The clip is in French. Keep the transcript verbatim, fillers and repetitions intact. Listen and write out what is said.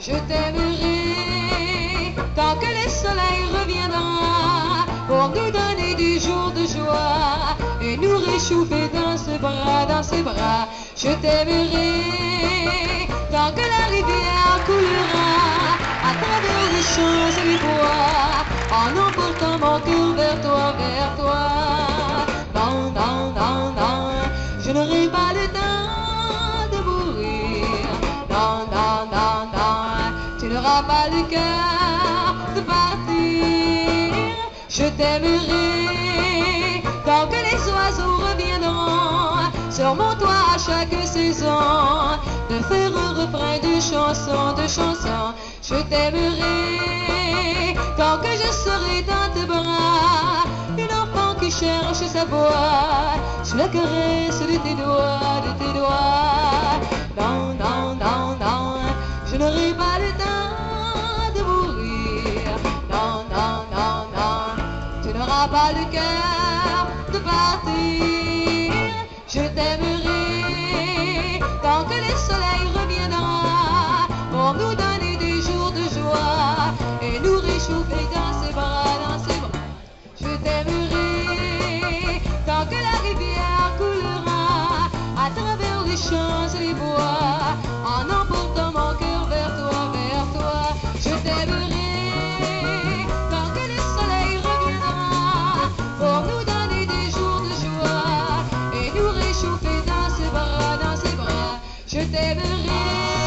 Je t'aimerai tant que le soleil reviendra pour nous donner des jours de joie et nous réchauffer dans ses bras, dans ses bras. Je t'aimerai tant que la rivière coulera à travers les champs et les bois en emportant mon cœur vers toi, vers toi. Non, non, non, non, je n'aurai pas le temps de mourir. Non, non, non, non, tu n'auras pas le cœur de partir. Je t'aimerai tant que les oiseaux reviendront sur mon toit à chaque saison, de faire un refrain de chansons, de chansons. Je t'aimerai tant que je serai dans tes bras, une enfant qui cherche sa voix sous la caresse de tes doigts, de tes doigts. Non, non, non, non, je n'aurai pas le temps de mourir. Non, non, non, non, tu n'auras pas le cœur de partir. Je t'aimerai tant que le soleil reviendra pour nous donner des jours de joie et nous réchauffer dans ses bras, dans ses bras. Je t'aimerai tant que la rivière coulera à travers les champs et les bois en emportant mon cœur vers toi, vers toi. Je t'aimerai tant que le soleil reviendra pour nous donner des jours de joie et nous réchauffer dans ses bras, dans ses bras. Je t'aimerai.